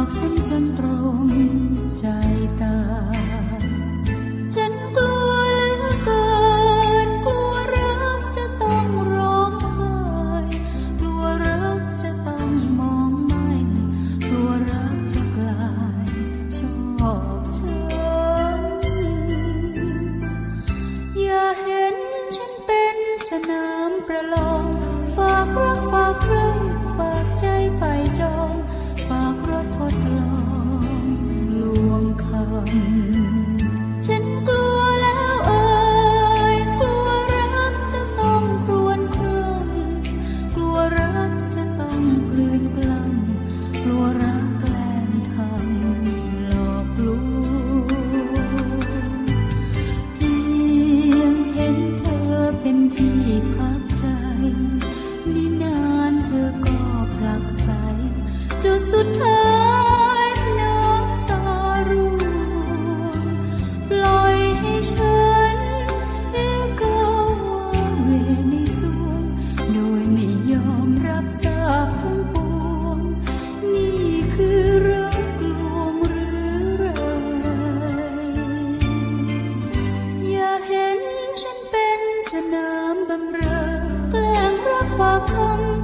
อกฉันจนตรงใจตายฉันกลัวเหลือเกินกลัวรักจะต้องร้องไห้กลัวรักจะต้องมองไม่กลัวรักจะกลายชอบฉันอย่าเห็นฉันเป็นสนามประลองฝากรักฝากใครฝากใจใฝ่จองฝากรถทดลองลวงคำฉันกลัวแล้วเอ่ยกลัวรักจะต้องครวญคร่ำกลัวรักจะต้องกลืนกล้ำกลัวรักแกล้งทำหลอกลวงเพียงเห็นเธอเป็นที่พักใจไม่นานเธอก็ผลักไสจุดสุดท้ายน้ำตาร่วงปล่อยให้ฉันเอเก้าเวในสวงโดยไม่ยอมรับทราบทั้งปวงนี่คือรักลวงหรือไรอย่าเห็นฉันเป็นสนามบำเรอแกล้งรักฝากคำ